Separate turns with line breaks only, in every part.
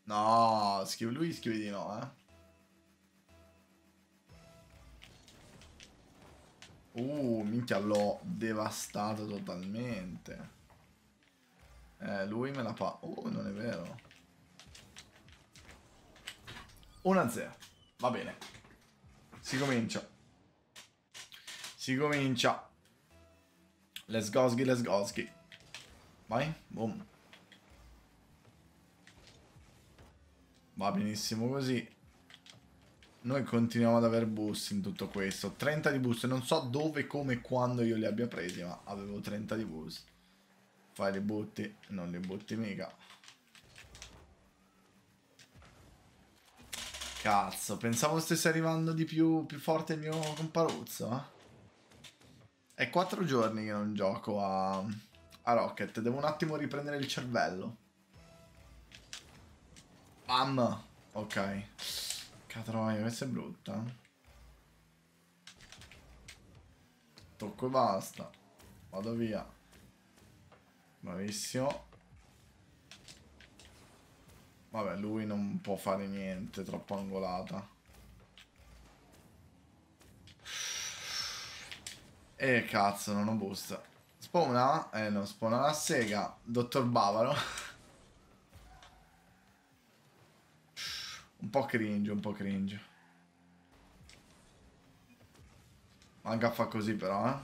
No, lui scrive di no, eh. Minchia, l'ho devastato totalmente. Lui me la fa... non è vero. 1-0. Va bene. Si comincia. Si comincia. Let's go, let's go. Vai. Boom. Va benissimo così. Noi continuiamo ad aver boost in tutto questo. 30 di boost. Non so dove, come e quando io li abbia presi, ma avevo 30 di boost. Fai li butti. Non li butti mica. Cazzo, pensavo stesse arrivando di più forte il mio comparuzzo, eh? È 4 giorni che non gioco a Rocket. Devo un attimo riprendere il cervello. Bam! Ok. Catroia, questa è brutta. Tocco e basta. Vado via. Bravissimo. Vabbè, lui non può fare niente, troppo angolata. Cazzo, non ho boost. Spawna? No, spawna la sega. Dottor Bavaro. Un po' cringe, un po' cringe. Manca fa così però, eh.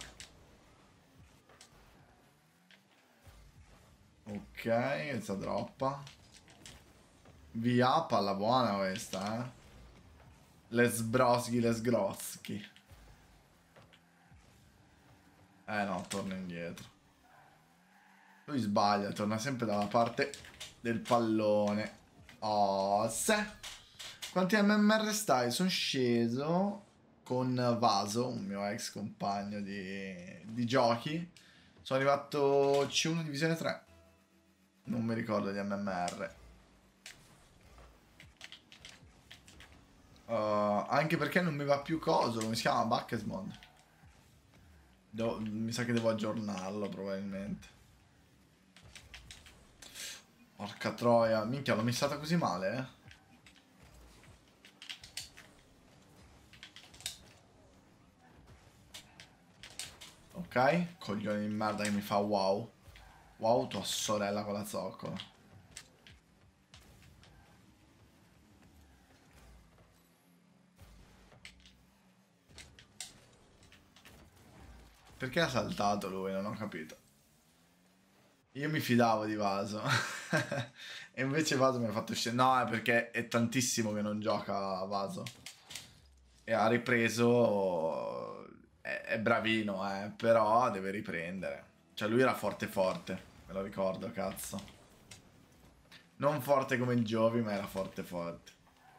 Ok, questa droppa. Via, palla buona questa, eh. Let's broschi, let's groschi. No, torna indietro. Lui sbaglia, torna sempre dalla parte del pallone. Oh, se. Quanti MMR stai? Sono sceso con Vaso, un mio ex compagno di giochi. Sono arrivato C1 divisione 3. Non mi ricordo di MMR. Anche perché non mi va più coso, come si chiama? Buckesmod. Mi sa che devo aggiornarlo probabilmente. Porca troia, minchia, l'ho missata così male, eh. Ok, coglione di merda che mi fa wow. Wow, tua sorella con la zoccola. Perché ha saltato lui? Non ho capito. Io mi fidavo di Vaso. E invece Vaso mi ha fatto scendere. No, è perché è tantissimo che non gioca Vaso. E ha ripreso... È bravino, però deve riprendere. Cioè lui era forte forte, me lo ricordo, cazzo. Non forte come il Giovi, ma era forte forte.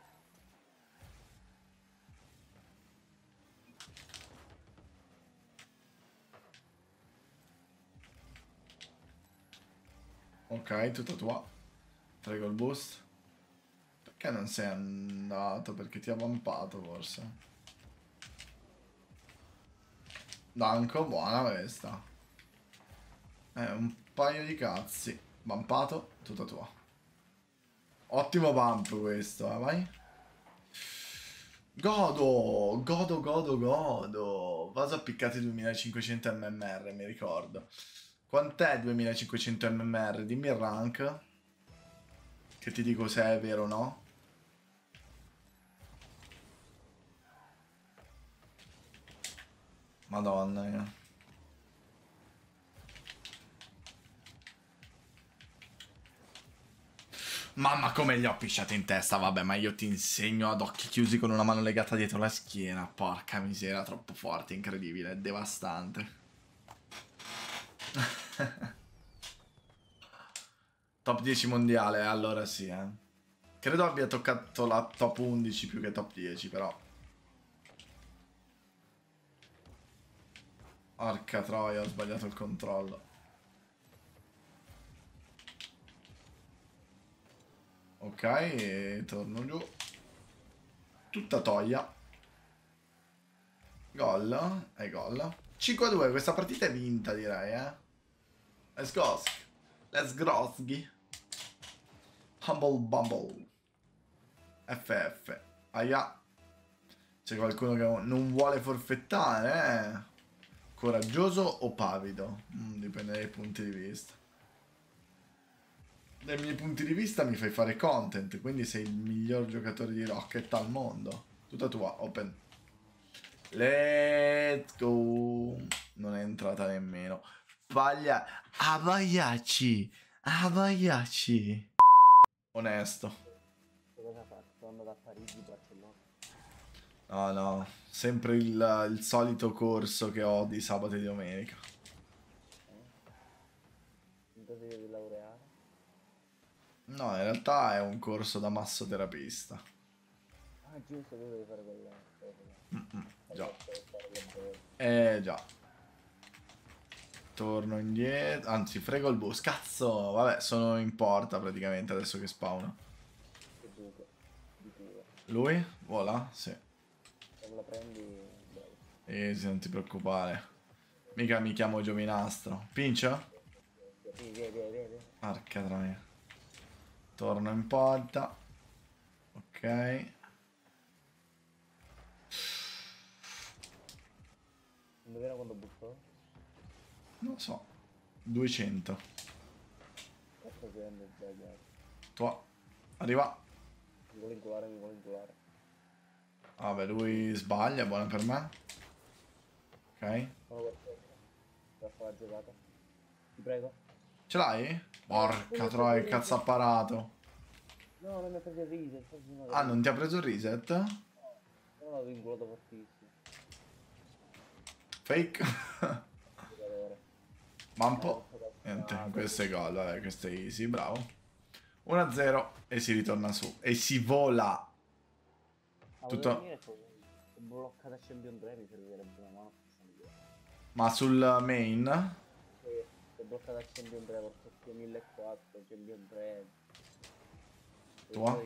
Ok, tutta tua. Prego il boost. Perché non sei andato? Perché ti ha vampato forse. Danko, buona questa. Un paio di cazzi. Vampato, tutta tua. Ottimo vamp questo, vai. Godo, godo, godo, godo. Vaso a piccati 2500 mmr, mi ricordo. Quant'è 2500 mmr? Dimmi il rank. Che ti dico se è vero o no. Madonna, Mamma come gli ho pisciato in testa, vabbè, ma io ti insegno ad occhi chiusi con una mano legata dietro la schiena. Porca miseria, troppo forte, incredibile, devastante. Top 10 mondiale, allora sì, Credo abbia toccato la top 11 più che top 10, però. Porca troia, ho sbagliato il controllo. Ok, e torno giù. Tutta toia. Gol. E gol. 5-2, questa partita è vinta, direi, Let's go. Let's grosky. Humble Bumble. FF. Aia. C'è qualcuno che non vuole forfettare, eh? Coraggioso o pavido? Dipende dai punti di vista. Dai miei punti di vista mi fai fare content, quindi sei il miglior giocatore di Rocket al mondo. Tutta tua, open. Let's go. Non è entrata nemmeno. Paglia. Abaiaci. Abaiaci. Onesto.
Cosa fa? Sono andato a Parigi, Barcellona.
No, no. Sempre il solito corso che ho di sabato e di domenica.
Non ti devi laureare?
No, in realtà è un corso da massoterapista.
Ah, giusto, tu devi fare quella cosa.
Già.
Fare le bolle.
Già. Torno indietro. Anzi, frego il bus. Cazzo! Vabbè, sono in porta praticamente adesso che spawna.
Che buco. Di pure.
Lui? Vola? Sì.
Se me la prendi, bravo.
Sì, non ti preoccupare. Mica mi chiamo Giovinastro. Pincio?
Sì, via.
Porca troia. Torno in porta. Ok.
Indovina quando buffo?
Non so. 200.
Cazzo che è sbagliato.
Tua. Arriva.
Mi vuole inculare.
Vabbè, lui sbaglia, buona per me. Ok.
Sono qualcosa. Per fare la giocata. Ti prego.
Ce l'hai? Porca troia, che cazzo ha parato.
No, non mi ha preso il riso.
Ah, non ti ha preso il reset?
Non l'avevo inculato fortissimo.
Fake.
Giocatore.
Mampo. Niente, questo è gol, vabbè, questo è easy, bravo. 1-0 e si ritorna su. E si vola. Tutto...
venire con bloccata a Champion 3 mi servirebbe una mano.
Ma sul main?
Se bloccata a Champion 3 con sotto 1400, Champion 3.
Tua?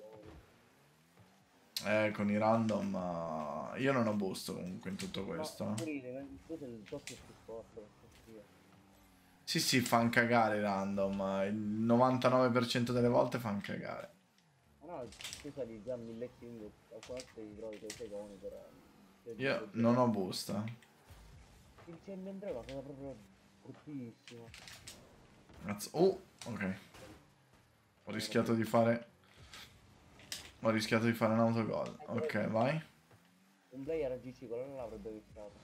Con i random... io non ho boost comunque in tutto questo.
No, tu sei il top più forte,
Sì, sì, fan cagare i random. Il 99% delle volte fan cagare.
no, tu sei già 1500, a quanto ti trovi quei secondi però.
Io non ho boost.
Il Champion 3 è una cosa proprio bruttissima.
Oh, ok. Ho rischiato di fare un autogol. Ok, vai.
Un player a GC quello non l'avrebbe vistato.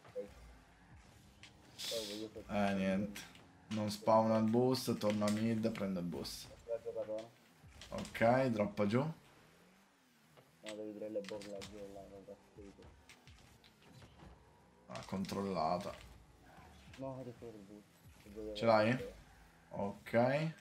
Niente. Non spawna il boost, torno a mid, prendo il boost. Ok, droppa giù.
No, devi dire le borla giù là, non capito.
Ah, controllata.
No, hai detto il boost.
Ce l'hai? Ok.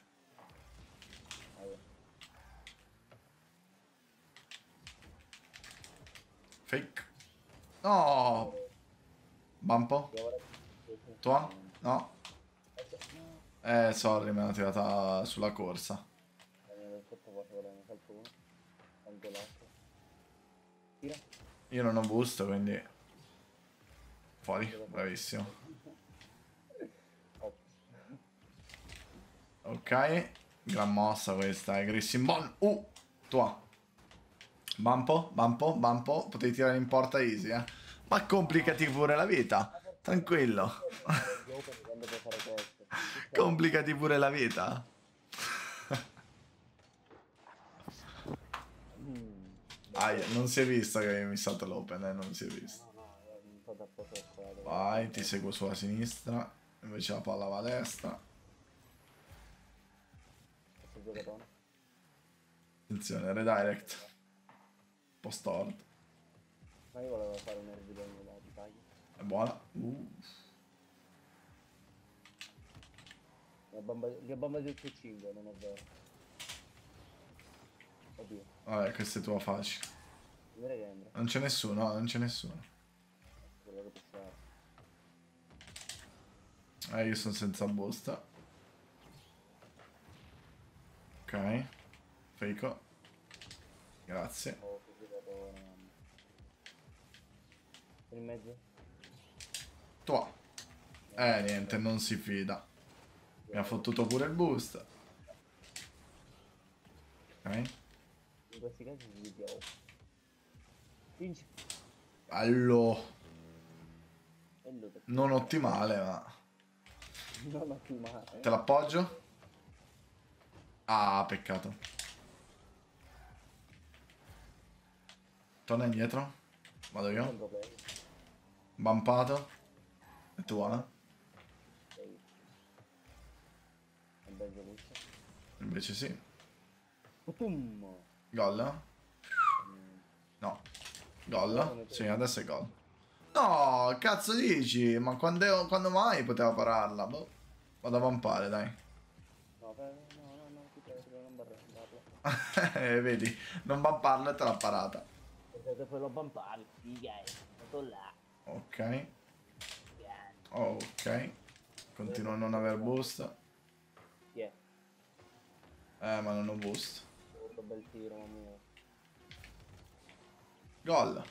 Fake. No. Bampo? Tua? No. Sorry, me l'ha tirata sulla corsa. Io non ho boost, quindi... Fuori, bravissimo. Ok. Gran mossa questa, è Grissimbon. Tua. Bampo. Potevi tirare in porta easy, eh. Ma complicati pure la vita. Tranquillo. Complicati pure la vita. Aia, non si è visto che avevi missato l'open, non si è visto. Vai, ti seguo sulla sinistra. Invece la palla va a destra. Attenzione, redirect. Post-hard.
Ma io volevo fare un erbidone di taglio.
È buona.
Li ho bombati tutti e 5, non è vero. Oddio.
Vabbè, questa è tua facile. Non c'è nessuno, non c'è nessuno.
Quello che possiamo.
Io sono senza boost. Ok. Fake. Grazie.
In mezzo?
Tua. Niente, non si fida. Mi ha fottuto pure il boost. Ok.
In questi casi si vediamo. Vinci.
Allora,
E lo tocca.
non ottimale, ma...
Non ottimale.
Te l'appoggio? Ah, peccato. Torna indietro. Vado
Non
io.
problema.
Bampato. È buona.
Sei. È ben venuto.
Invece sì.
Pum.
Gol?
Mm.
No.
No,
Gol?
non è
Sì,
vero.
adesso è gol. No, cazzo dici? Ma quando mai poteva pararla? Boh. Vado a vampare, dai.
No, no, ti prego, non barbarlo.
Vedi, non vamparla e te l'ha parata.
Perché poi lo bampare, figa, stato là.
Ok.
Piano.
Ok. Continuo a non aver boost.
Chi è?
Ma non ho boost.
Questo bel tiro, mamma mia.
Gol.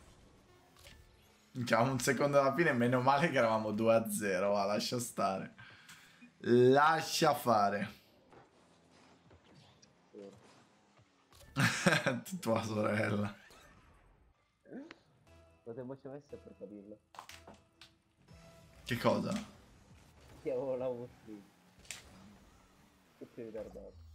Diciamo un secondo alla fine, meno male che eravamo 2-0. Va, lascia stare. Lascia fare.
Sì.
Tua sorella.
Lo tempo ci ho messo per capirlo.
Che cosa?
Che avevo la voce. Tutti ritardato.